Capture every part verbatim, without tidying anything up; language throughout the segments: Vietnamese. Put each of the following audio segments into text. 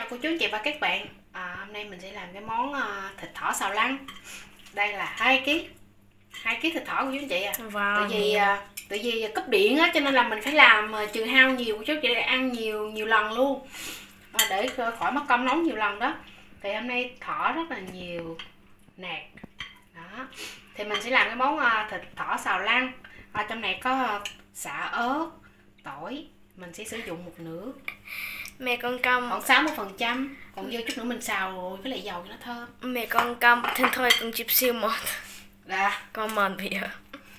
cô chú anh chị và các bạn. À, hôm nay mình sẽ làm cái món uh, thịt thỏ xào lăng. Đây là hai ký hai ký thịt thỏ của chú anh chị à. Wow, tại vì uh, tại vì cấp điện á, cho nên là mình phải làm uh, trừ hao nhiều của chú anh chị để ăn nhiều nhiều lần luôn, à, để khỏi mất công nấu nhiều lần đó. Thì hôm nay thỏ rất là nhiều nạc đó, thì mình sẽ làm cái món uh, thịt thỏ xào lăng. Ở trong này có uh, xả ớt, tỏi, mình sẽ sử dụng một nửa, mẹ con cầm khoảng sáu mươi phần trăm, còn vô chút nữa mình xào rồi với lại dầu cho nó thơm. Mẹ con cầm thỉnh thôi con chip siêu mọt Dạ. Con mọt bây giờ.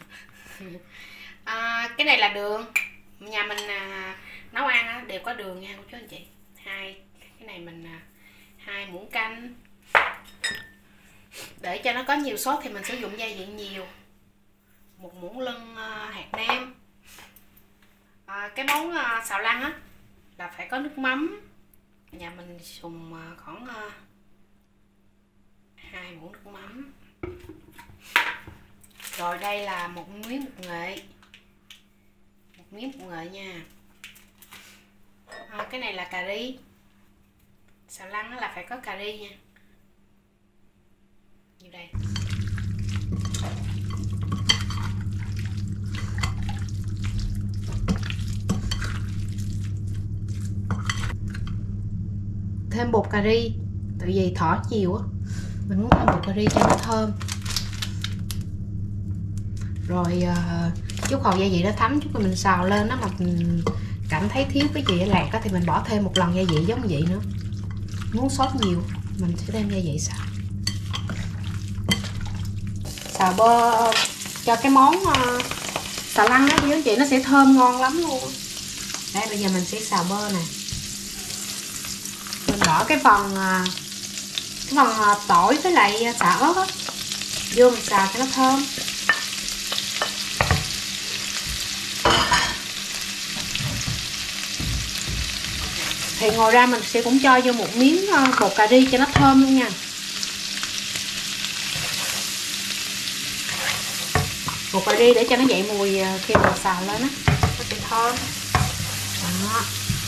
À, cái này là đường. Nhà mình à, nấu ăn á, đều có đường nha cô chú anh chị. Hai cái này mình à, hai muỗng canh. Để cho nó có nhiều sốt thì mình sử dụng gia vị nhiều. Một muỗng lưng à, hạt nêm. À, cái món à, xào lăng á là phải có nước mắm. Nhà mình dùng à, khoảng à, hai muỗng nước mắm. Rồi đây là một miếng bột nghệ, một miếng bột nghệ nha. À, cái này là cà ri. Xào lăng là phải có cà ri nha. Như đây. Thêm bột cà ri, tại vì thỏ chiều á, mình muốn thêm bột cà ri cho nó thơm. Rồi uh, chút hồi gia vị nó thấm, chút rồi mình xào lên đó, mà mình cảm thấy thiếu cái gì ở lạc đó thì mình bỏ thêm một lần gia vị giống vậy nữa. Muốn sốt nhiều mình sẽ thêm gia vị xào. Xào bơ cho cái món uh, xào lăng đó quý chị, nó sẽ thơm ngon lắm luôn. Đây bây giờ mình sẽ xào bơ nè. Mình bỏ cái phần uh, cái phần uh, tỏi với lại xả ớt á vô mình xào cho nó thơm. Thì ngồi ra mình sẽ cũng cho vô một miếng bột cà ri cho nó thơm luôn nha. Bột cà ri để cho nó dậy mùi khi mà xào lên á, nó sẽ thơm. Đó.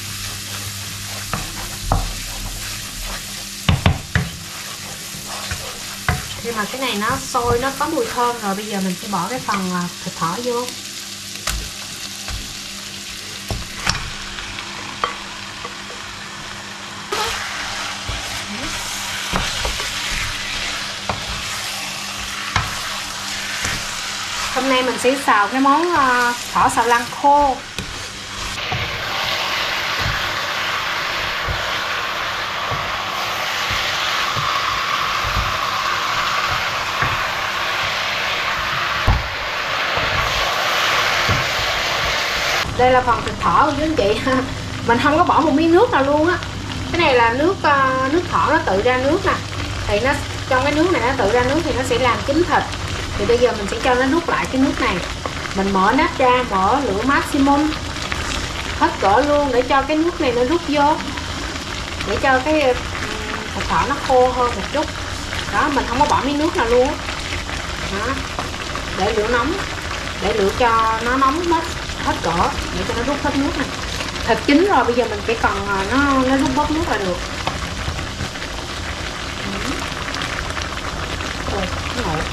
Khi mà cái này nó sôi, nó có mùi thơm rồi, bây giờ mình sẽ bỏ cái phần thịt thỏ vô. Hôm nay mình sẽ xào cái món thỏ xào lăng khô. Đây là phần thịt thỏ của chú anh chị. Mình không có bỏ một miếng nước nào luôn á. Cái này là nước nước thỏ nó tự ra nước nè. Thì nó trong cái nước này nó tự ra nước thì nó sẽ làm chín thịt. Thì bây giờ mình sẽ cho nó rút lại cái nước này. Mình mở nắp ra, mở lửa maximum hết cỡ luôn để cho cái nước này nó rút vô, để cho cái thịt thỏ nó khô hơn một chút. Đó, mình không có bỏ miếng nước nào luôn. Đó. Để lửa nóng, để lửa cho nó nóng hết hết cỡ để cho nó rút hết nước này. Thịt chín rồi, bây giờ mình chỉ cần nó nó rút bớt nước là được. Ôi, nó ngộ.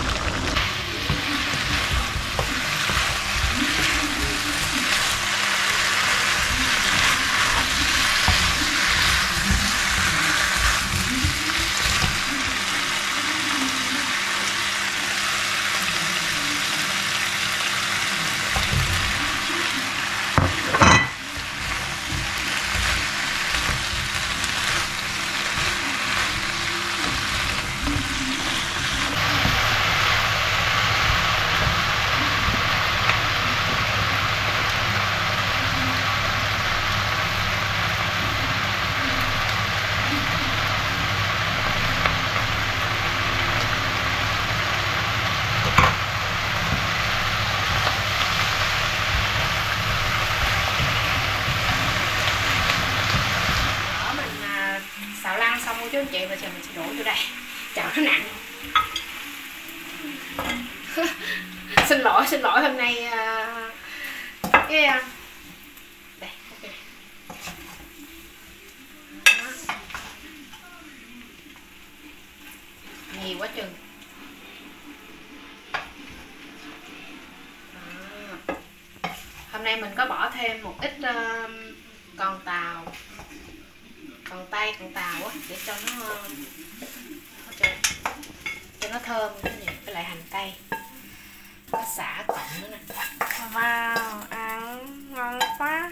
Xào lăng xong rồi chú anh chị, bây giờ mình sẽ đổ vô đây cho nó nặng. xin lỗi xin lỗi hôm nay uh, cái uh, đây, okay. hôm nay mình có bỏ thêm một ít uh, con tàu, con tây, con tàu á, để cho nó cho, cho nó thơm cái này, với lại hành tây, có xả cộng nữa nè. Wow, ăn ngon quá.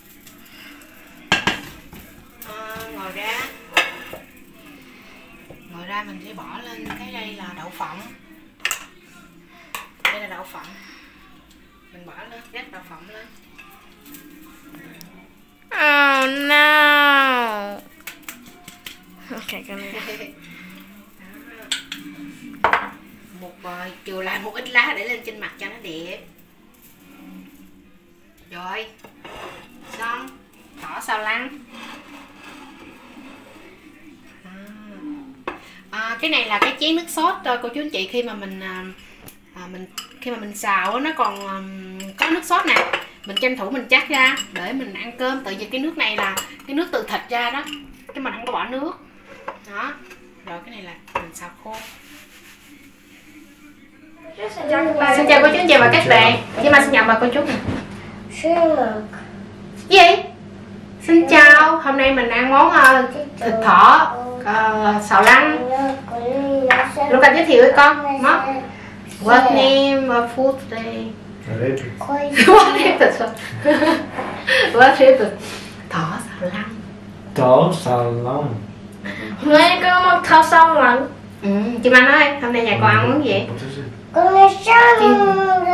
À, ngồi ra, ngồi ra mình sẽ bỏ lên cái đây là đậu phộng. Đây là đậu phộng. Mình bỏ lên, rắc đậu phộng lên. Oh no. Ok, con đi. Một bời, chừa lại một ít lá để lên trên mặt cho nó đẹp. Rồi, xong, thỏ xào lăn. À. À, cái này là cái chén nước sốt thôi cô chú anh chị, khi mà mình à, mình khi mà mình xào nó còn um, có nước sốt nè, mình tranh thủ mình chắc ra để mình ăn cơm, tự vì cái nước này là cái nước từ thịt ra đó, chứ mình không có bỏ nước đó. Rồi cái này là mình xào khô. Xin chào cô chú anh chị và các bạn. Chị Mai xin chào bà cô chú nè. Gì? Xin chào, hôm nay mình ăn món uh, thịt thỏ uh, xào lăn. Luca giới thiệu với con mất. What name of food today? What name of What name of thỏ xào lăn? Thỏ xào lăn. Nghe có một thao xong rồi. Ừ, chị Mai nói hôm nay nhà con ăn món gì? Con là sao?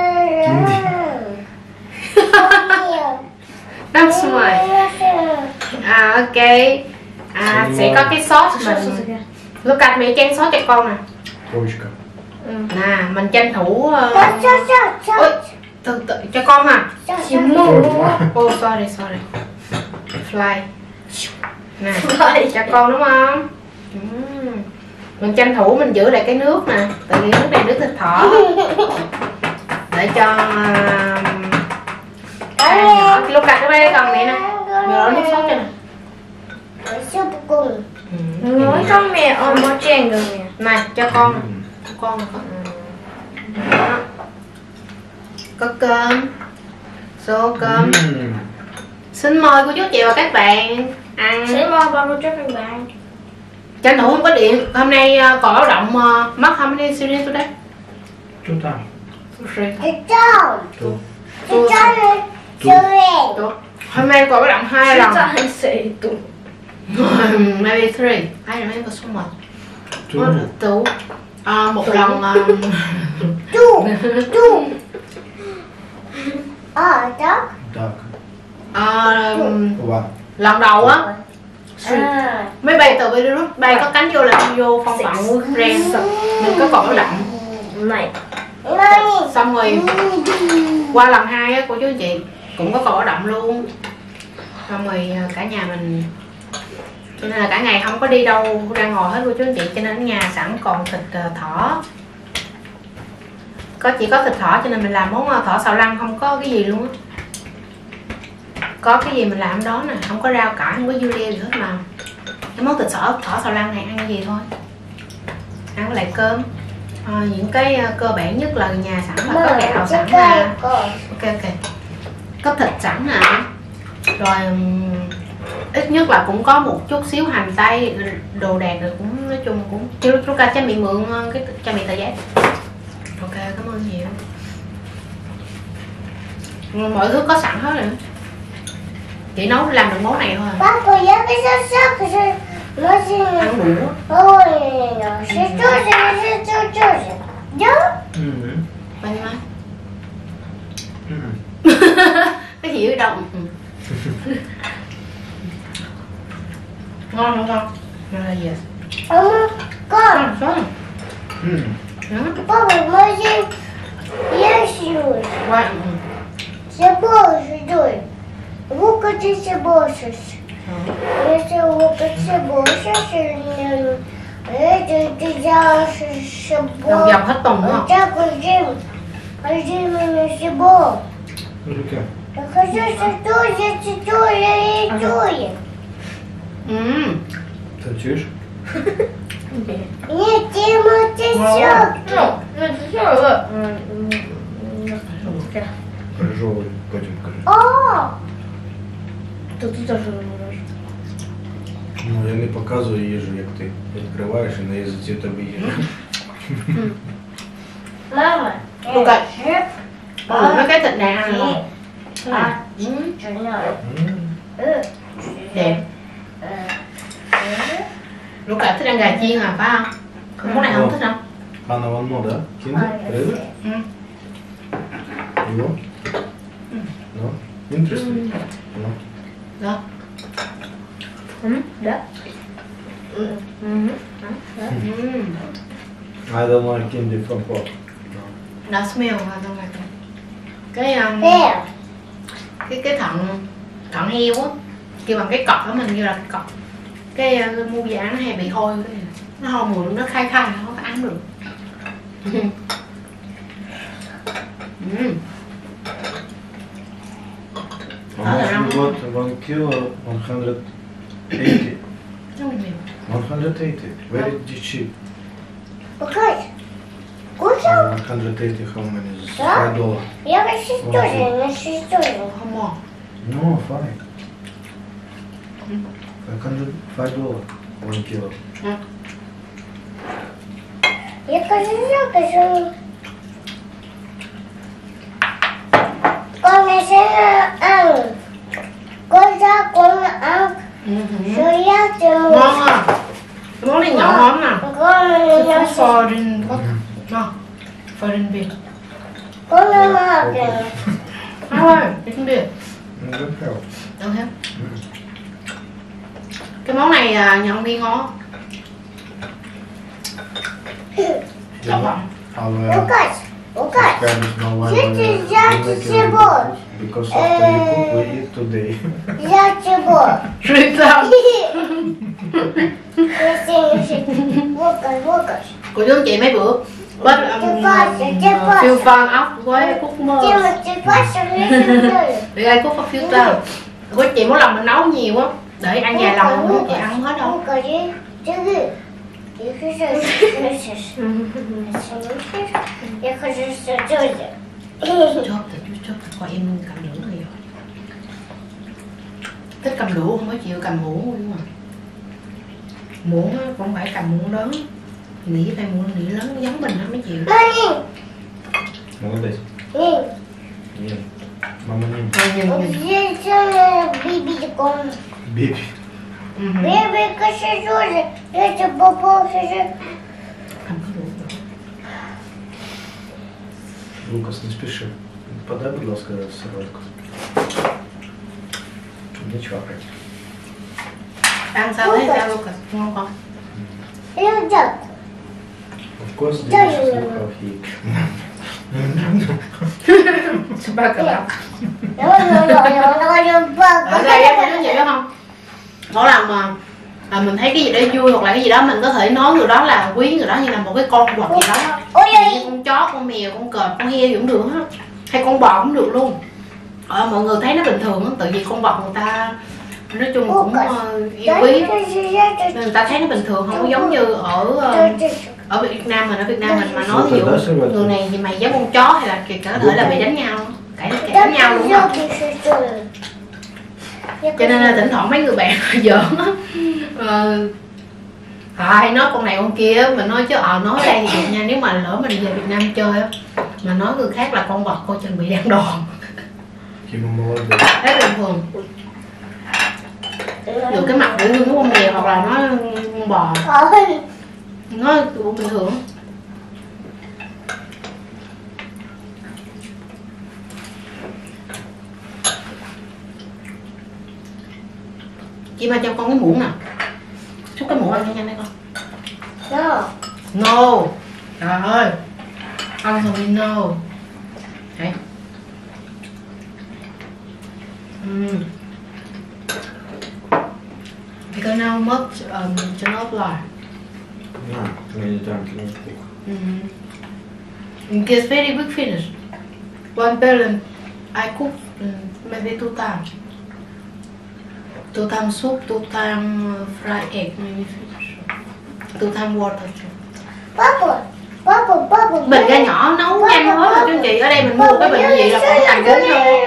That's smart. À ok. À sẽ có cái sốt mình. Luca mẹ chan sốt cho con nè. Ложка. Nè, mình tranh thủ uh... Ôi, ôi, từ từ cho con hả? Oh sorry sorry. Fly. Nè, cho con đúng không? Uhm. Mình tranh thủ mình giữ lại cái nước nè, tại vì nước này nước thịt thỏ, để cho uh... à, lúc đặt cái đây còn mẹ nè, mẹ đổ nước sốt cho nè. Nói con mẹ ôm một chén rồi nè. Này cho con, cho con nè con. Đó. Có cơm, số cơm. Mm. Xin mời cô chú chị và các bạn ăn. Xin mời ba cô chú các bạn. Tranh thủ không có điện, hôm nay uh, còn báo động uh, mất không đi siêu đi tôi đấy. Chút ta. Hôm nay còn báo động hai lần. Chúng ta sẽ tụ. Maybe three. I remember so much. Two. Two. À, một lần uh, Two. Two. À, đó. Так. uh, One. lần đầu á, À. máy bay từ virus bay có cánh vô là vô phong phận của ren, mình có còn báo động. Này. Xong rồi qua lần hai á cô chú anh chị cũng có còn báo động luôn. Xong rồi cả nhà mình, cho nên là cả ngày không có đi đâu ra ngồi hết cô chú anh chị, cho nên ở nhà sẵn còn thịt thỏ, có chỉ có thịt thỏ cho nên mình làm món thỏ xào lăn, không có cái gì luôn á, có cái gì mình làm đó nè, không có rau cải, không có dưa leo gì hết mà. Cái món thịt thỏ thỏ xào lăn này ăn cái gì thôi, ăn với lại cơm. À, những cái uh, cơ bản nhất là nhà sẵn là có gạo sẵn nè, ok ok, có thịt sẵn nè, rồi um, ít nhất là cũng có một chút xíu hành tây đồ đạc rồi, cũng nói chung cũng chưa chú ca cho mẹ mượn cái cho mẹ tờ giấy. Ok cảm ơn nhiều. Mọi thứ có sẵn hết rồi, chị nấu làm được món này thôi. Папа, я бы сейчас Ăn đủ. Ой, что же, что же? Да? Mm. Bao nhiêu anh? Mm. Cái gì ở đâu? Ừ. Ngon không con? Ngon là gì ạ? Мама, как? Ngon. Mm. Папа, мы я сижу. Qua. Все больше, дуй. Лука, ты все больше. Если лука все больше, это ты делаешь все Vòng vòng hết tuần đúng không? Так, Жим. Жим, мне все больше. Рука. Я хочу, что я читаю, я иду. Ừ. Танцуешь? Нет, Тима, ты все. Ну, ну, все rồi. Хорошо. ожовый пойдем покажи. О! То ты тоже можешь. Ну я не показую їжу, як ти відкриваєш і на язиці тебе їжа. Мама. Ok. Э, Còn mấy cái thịt này ăn э, ngon. а, Ừ. чё надо? М. Э, Đẹp. э, э. Lúc cả thích ăn gà chiên à phải không? Còn món này không thích không? Анна Ванно, да? Kinder? Really? Ừ. You want? No? Interesting. No? Đó. М, Да? Ừ. Мгм. Ừ. I don't like candy from pot. No. Nó smell mà không phải. Cái um, There. cái cái thận thận heo á, kêu bằng cái cọp đó, mình như là cái cọp. Cái uh, mua giá nó hay bị hôi, cái này. Nó hôi mùi nó khai khai, nó không có ăn được. Ừ. Ừ. How Ah, much yeah. you got? One kilo, one hundred eighty. Nó bị mềm. One hundred eighty. Very cheap. Покажи. Кушал? One hundred eighty. How many? Is Да? Five dollar. Я вообще тоже, на шестерку. Không ngon. No, five. Five hundred. Five dollar. One kilo. Ừ. Я кажу, кажу. Con này sẽ ăn. Con ra con ăn. Ừ. Ừ. Rồi ra trường. Ngon à. Cái món này nhỏ lắm nè. Con này Cái nó phút foreign pot. Ngon. Foreign beer. con này mà kìa. Thôi, cái beer. Mm, good help. Được không? Cái món này à, nhà ông đi ngon. Trọng lắm. Our Лукаш, Лукаш. parents know why This we is just make a it ball. because after we cook, we eat today. Я чего? Suy sao? Лукаш, Лукаш. Cô chú anh chị mấy bữa bớt um, phiêu phan ốc với cúc mơ Тема, ты пошли. để ai cúc phiêu tơ. Cô chị mỗi lần mình nấu nhiều á để ăn vài lần không chị ăn không hết đâu. Лукаш, ты Я хочу слышишь. Я хочу слышать. Chốt thì chú chốt thì coi em cầm lửa rồi rồi. Thích cầm đũa không có chịu cầm muỗng luôn mà. Muỗng á, cũng phải cầm muỗng lớn. Nỉ phải muỗng nỉ lớn giống mình nó mới chịu. Мани, Молодец. Нин, Нет. Мама не. Rồi nhìn nhìn. здесь э, бибиком. Биби. Ừ. Бибика тоже. Я тебе попал сейчас. Cầm cái đũa rồi. Лукас, не спеши. Подай, будь ласка, серветку. Не чвакай. Ăn sao thấy sao Lucas? Ngon không? Я взял. Of course, Да, delicious я- look how he. Ba cà lọc. Я я я я я Ở đây em có vậy đó không? Mỗi lần mà à, mình thấy cái gì đó vui hoặc là cái gì đó mình có thể nói người đó là quý người đó như là một cái con vật gì đó. Ôi Ví dụ ơi. như con chó, con mèo, con cọp, con heo gì cũng được hết. Hay con bò cũng được luôn. Ờ, mọi người thấy nó bình thường á, tự vì con vật người ta nói chung cũng ờ, yêu quý nên người ta thấy nó bình thường, không có giống như ở ờ, ở Việt Nam mình. Ở Việt Nam mình mà nói ví dụ người này thì mày giống con chó hay là kìa có thể là bị đánh nhau, cãi cãi đánh nhau luôn á. Cho nên là thỉnh thoảng mấy người bạn giỡn á, ờ, à, hay nói con này con kia á, mình nói chứ ờ nói đây thì được nha, nếu mà lỡ mình về Việt Nam chơi á mà nói người khác là con vật coi chừng bị ăn đòn. Кима молодец. Đấy bình thường. Được cái mặt của như con mèo hoặc là nó con bò, nó cũng bình thường. Chị ba cho con cái muỗng nè, xúc cái muỗng ăn nhanh nhanh đây con. No. No, trời ơi, ăn xong đi no. Đấy. Mm. Because now much um, do not lie. На, мне там кинуть. Mm. It gets very big finish. One parent, I cook um, maybe two times. Two times soup, two times uh, fried egg, maybe fish. Two times water. Папа, папа, папа. Bình ga nhỏ nấu nhanh hết rồi chứ chị. Ở đây mình mua cái bình gì là khoảng tầm bốn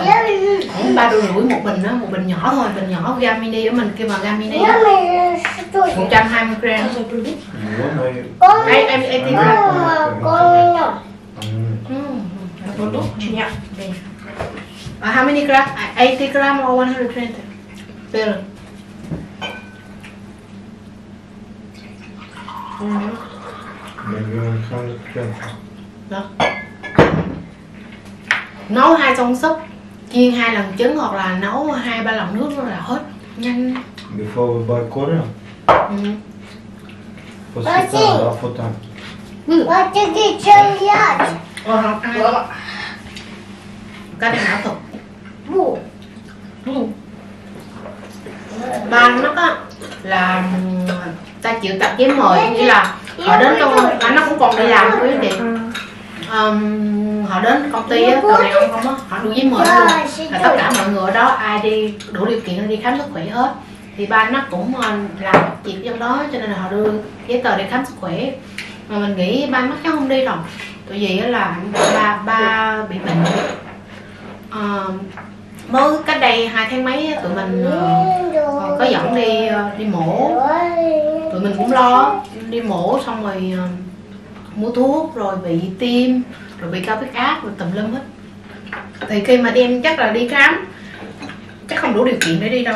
rồi. Khoảng ba đô rưỡi một bình đó, một bình nhỏ thôi, bình nhỏ gam mini ở mình kêu bằng gam mini một trăm hai mươi gram. Вот, Em em em tin наверное. là Con Produk minyak. Uh, how many gram? eighty gram or one hundred twenty? Bill. Maybe one hundred twenty. Đó. Nấu hai xông súp, chiên hai lần trứng hoặc là nấu hai ba lần nước là hết, nhanh. Before we buy Korea, Ừ. после Спасибо. там, да, фото. Ừ. Вот такие чая. Ờ, học ai? Cái này ảo thuật. Бу. Ừ. Ba nó á là ta chịu tập giấy mời, nghĩa là họ đến công anh nó cũng còn đi làm quý vị. Um, họ đến công ty á, từ này ông không á, họ đủ giấy mời luôn là tất cả mọi người ở đó ai đi đủ điều kiện đi khám sức khỏe hết. Thì ba nó cũng uh, làm việc trong đó cho nên là họ đưa giấy tờ để khám sức khỏe. Mà mình nghĩ ba mắt cháu không đi rồi, tại vì á là ba ba bị bệnh. Uh, mới cách đây hai tháng mấy tụi mình uh, có dẫn đi uh, đi mổ, tụi mình cũng lo đi mổ xong rồi uh, mua thuốc rồi bị tim rồi bị cao huyết áp rồi tùm lum hết. Thì khi mà đem chắc là đi khám chắc không đủ điều kiện để đi đâu.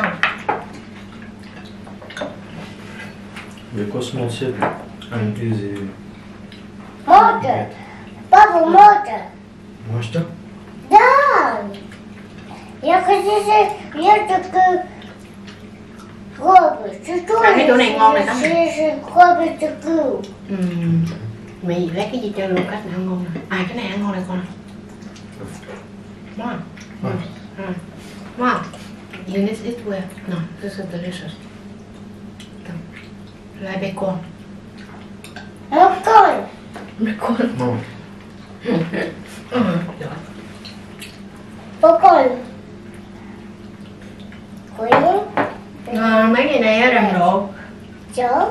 Because small city, I'm easy. Мотор. Папа, мотор. Может так? Да. Я хочу се... Я такой... Хлопец. Что Ăn cái chỗ này ngon này lắm. Хлопец такой. Uhm, mẹ gì lấy cái gì cho luôn cách này ăn ngon nè. À cái này ăn ngon này con. Ngon. Ah. Mm. Wow. You need it well. No, this is delicious. Lại bacon. Макон. Bacon. No. Ừ. Макон. Quỷ. À, mấy ngày này á, rầm rộ. Chó.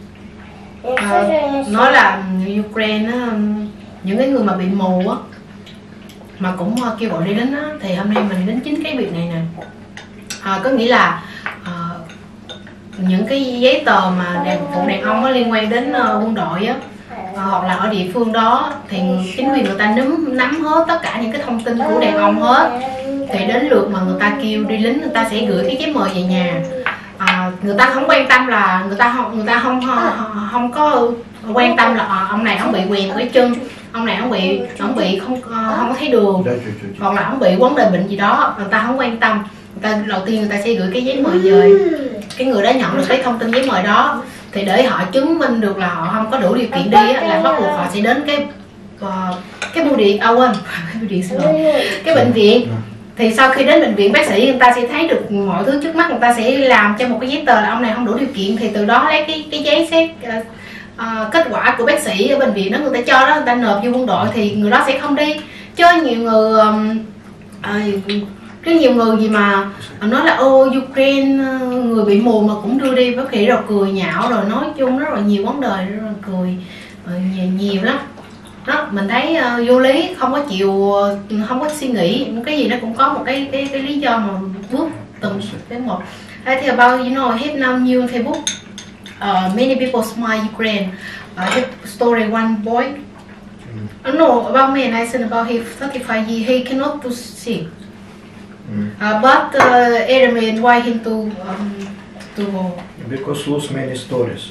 À, nói là Ukraine á, những cái người mà bị mù á mà cũng uh, kêu gọi đi lính á, thì hôm nay mình đến chính cái việc này nè. À, có nghĩa là uh, những cái giấy tờ mà đàn phụ đàn ông á, liên quan đến uh, quân đội á, uh, hoặc là ở địa phương đó thì chính quyền người ta nắm nắm hết tất cả những cái thông tin của đàn ông hết. Thì đến lượt mà người ta kêu đi lính, người ta sẽ gửi cái giấy mời về nhà. À, người ta không quan tâm là người ta không người ta không không, không có quan tâm là à, ông này ông bị quèn cái chân, ông này ông bị ông bị không không có thấy đường, Дай чуть-чуть. hoặc là ông bị vấn đề bệnh gì đó, người ta không quan tâm. Người ta đầu tiên người ta sẽ gửi cái giấy mời về, cái người đó nhận được cái thông tin giấy mời đó thì để họ chứng minh được là họ không có đủ điều kiện đi á, là bắt buộc họ sẽ đến cái uh, cái bưu điện, à quên cái bưu điện xin lỗi, cái bệnh viện. Thì sau khi đến bệnh viện, bác sĩ người ta sẽ thấy được mọi thứ trước mắt, người ta sẽ làm cho một cái giấy tờ là ông này không đủ điều kiện, thì từ đó lấy cái cái giấy xét uh, uh, kết quả của bác sĩ ở bệnh viện đó, người ta cho đó, người ta nộp vô quân đội thì người đó sẽ không đi. Chứ nhiều người um, uh, cái nhiều người gì mà nói là ô Ukraine người bị mù mà cũng đưa đi, bác sĩ rồi cười nhạo rồi nói chung rất là nhiều vấn đề, rất là cười uh, nhiều, nhiều lắm. Đó, mình thấy uh, vô lý, không có chịu, uh, không có suy nghĩ, cái gì nó cũng có một cái cái, cái lý do mà bước từng cái một. I think about, you know, I have now new Facebook. Uh, many people smile Ukraine. Uh, have story one boy. I know about me and I said about him thirty-five years, he cannot to see. Mm. Uh, but uh, enemy invite him to um, to Because lose many stories.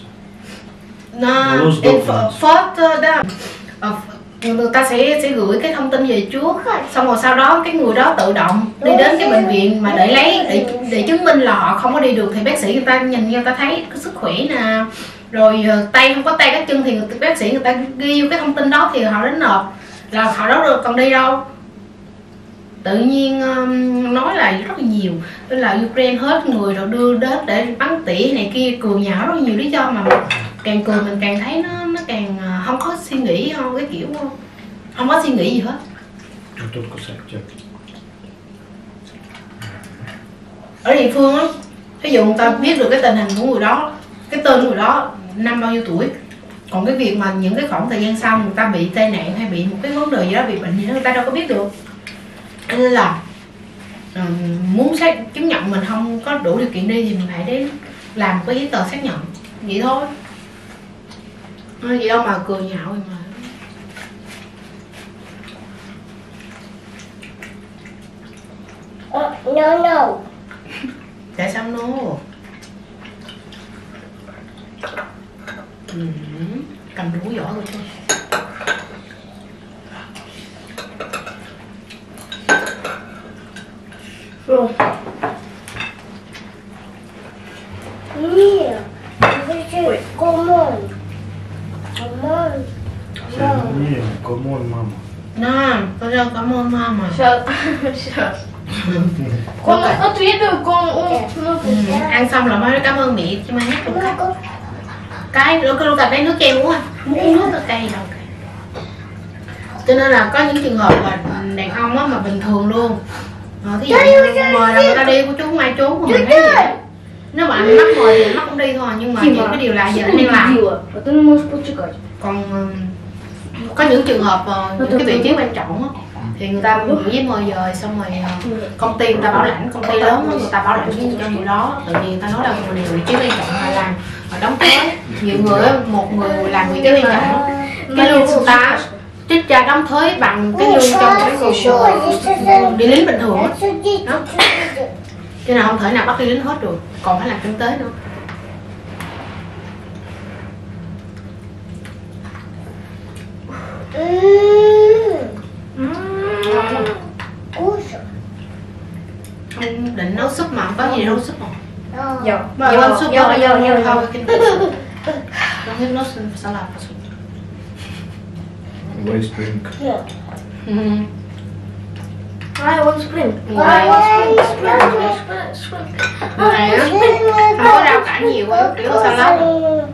no, Lose in documents. first uh, đó. Ờ, người ta sẽ sẽ gửi cái thông tin về trước, xong rồi sau đó cái người đó tự động đi đến cái bệnh viện mà để lấy để để chứng minh là họ không có đi được, thì bác sĩ người ta nhìn người ta thấy cái sức khỏe nè, rồi tay không có tay cái chân thì người, bác sĩ người ta ghi vô cái thông tin đó thì họ đến nộp, là họ đó được còn đi đâu. Tự nhiên um, nói là rất là nhiều, tức là Ukraine hết người rồi đưa đến để bắn tỉa này kia, cười nhạo rất là nhiều lý do mà càng cười mình càng thấy nó nó càng không có suy nghĩ, không cái kiểu không có suy nghĩ gì hết. Тут кусок тебя. Ở địa phương á, ví dụ người ta biết được cái tình hình của người đó, cái tên của người đó năm bao nhiêu tuổi, còn cái việc mà những cái khoảng thời gian sau người ta bị tai nạn hay bị một cái vấn đề gì đó, bị bệnh gì đó, người ta đâu có biết được. Nên là Ừ, muốn xác chứng nhận mình không có đủ điều kiện đi thì mình phải đến làm cái giấy tờ xác nhận vậy thôi. Nói gì đâu mà cười nhạo rồi mà. Uh, no, no. Tại sao no? Ừ, cầm đũa giỏi rồi thôi. Rồi. Mia, come on. Come on. Не, камон, мама. Nè, con cho cảm ơn mama. Sợ. Sợ. Con nó tuyết rồi con uống nó Ừ, ăn xong là mới nói cảm ơn mẹ chứ mà hát một cái. Mama, Cái lúc lúc cặp lấy nước kem uống à, muốn uống nước là cay đâu. Cho nên là có những trường hợp là đàn ông á mà bình thường luôn. Ờ, thí dụ như mời là người ta đi của chú không ai trốn mà mình thấy vậy đó. Nếu mà anh mắc mời thì anh mắc cũng đi thôi, nhưng mà những cái điều là giờ anh đang làm. Ты не можешь почекать. Còn ừm, có những trường hợp ờ, những cái vị trí quan trọng á thì người ta gửi giấy mời dời xong rồi ờ, công ty người ta bảo lãnh, công ty lớn á, người ta bảo lãnh với cho người đó, tự nhiên người ta nói là người này vị trí quan trọng mà làm mà đóng thuế. Nhiều người á, một người làm vị trí quan trọng á, cái lương người ta trích ra đóng thuế bằng cái lương cho một cái người đi lính bình thường á. Đó. Cho nên không thể nào bắt đi lính hết được, còn phải làm kinh tế nữa. кушай. Anh định nấu súp mà không có gì nấu súp không? Dầu. Dầu ăn súp dầu, thôi, dầu, dầu, dầu. thôi kinh tế. Don't have no salad. Why spring? Ừ. I want spring. Ngoài Spring, spring, spring. ngoài á, không có rau cải nhiều á, chỉ có salad.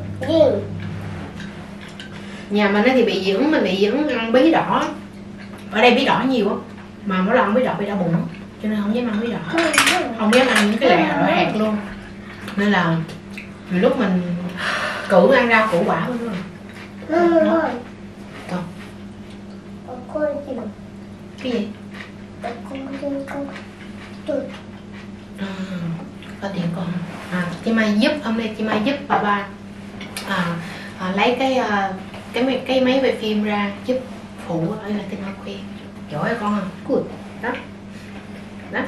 Nhà mình á thì bị dưỡng, mình bị dưỡng ăn bí đỏ. Ở đây bí đỏ nhiều á, mà mỗi lần ăn bí đỏ bị đau bụng, cho nên không dám ăn bí đỏ, không dám ăn những cái loại loại hạt luôn. Nên là nhiều lúc mình cử ăn rau củ quả luôn rồi. Mama, Đâu? аккордеон. Cái gì? Аккордеон как тут. À, có tiền con. À, chị Mai giúp hôm nay chị Mai giúp bà ba à, à, lấy cái à, cái máy- cái máy về phim ra giúp phụ ở là tin học khuyên giỏi con à, good đó đó.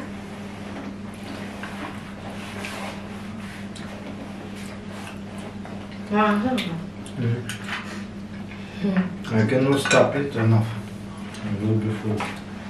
Ngon rất là ngon. Mm. I cannot stop it enough. I will be full.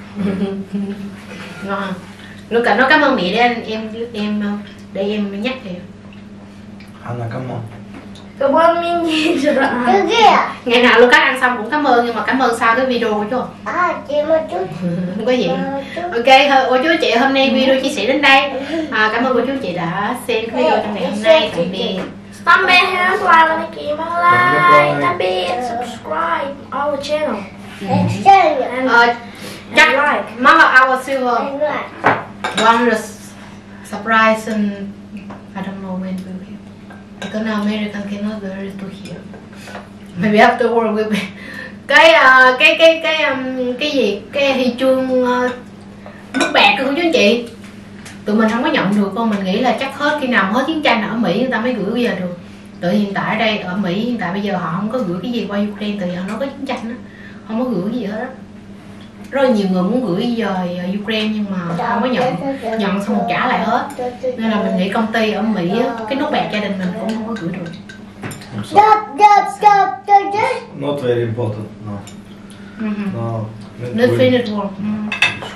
Ngon. Lúc cả nó cảm ơn mẹ để anh em em để em nhắc thì Anna, come on. Cảm ơn Minnie. Cái kia. ngày nào Lucas ăn xong cũng cảm ơn, nhưng mà cảm ơn sau cái video của chú. À, chị một chút. Không có gì. Một chút. Ok, thôi cô chú chị hôm nay video chia sẻ đến đây. À, cảm ơn cô chú chị đã xem cái video trong ngày hôm nay. Tạm biệt. Tạm biệt, hãy like like ký bằng like, tạm biệt, subscribe our channel. Exchange. And Ờ, chắc like. Mama our silver And like. one surprise and I don't know when we will. Because now American cannot go to here. Maybe after work we'll be. Cái uh, cái cái cái um, cái gì cái huy chương uh, nước bạc của chú anh chị, tụi mình không có nhận được, con mình nghĩ là chắc hết khi nào hết chiến tranh ở Mỹ người ta mới gửi về được. Tự hiện tại ở đây ở Mỹ hiện tại bây giờ họ không có gửi cái gì qua Ukraine, từ giờ nó có chiến tranh đó, không có gửi gì hết á. Rất là nhiều người muốn gửi về Ukraine nhưng mà không có nhận, nhận xong một trả lại hết. Nên là mình nghĩ công ty ở Mỹ á, cái nốt bạc gia đình mình cũng không có gửi được. I'm sorry. Stop, stop, stop, stop, stop. Not very important. No. Mhm. No. Not finished work. Mm.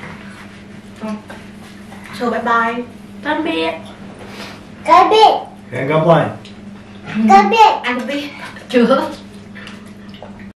So bye bye. Tạm biệt. Cái biệt. Hang up line. Cái biệt. Ăn tiếp chưa?